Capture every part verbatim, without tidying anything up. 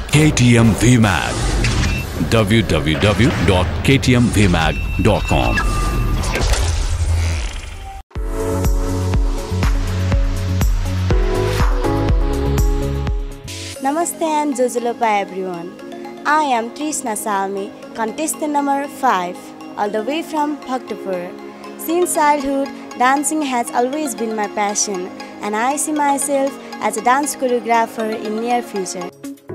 K T M V mag. w w w dot k t m v mag dot com. Namaste and Jojolopa everyone. I am Trishna Salmi, contestant number five, all the way from Bhaktapur. Since childhood, dancing has always been my passion, and I see myself as a dance choreographer in near future.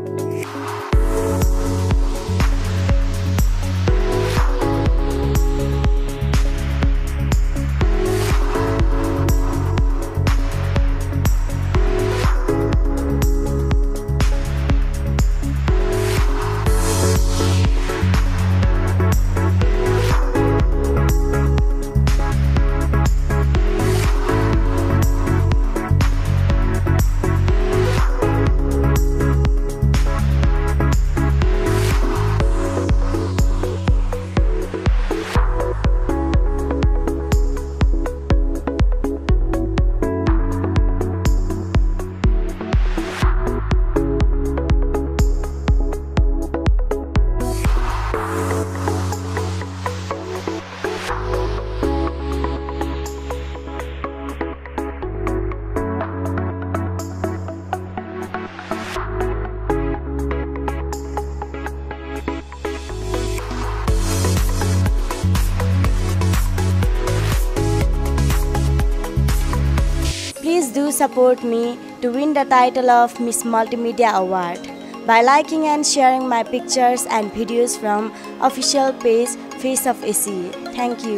Please do support me to win the title of Miss Multimedia Award by liking and sharing my pictures and videos from official page Face of A C. Thank you.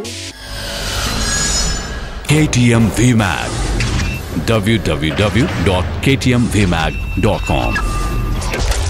K T M V mag. w w w dot k t m v mag dot com.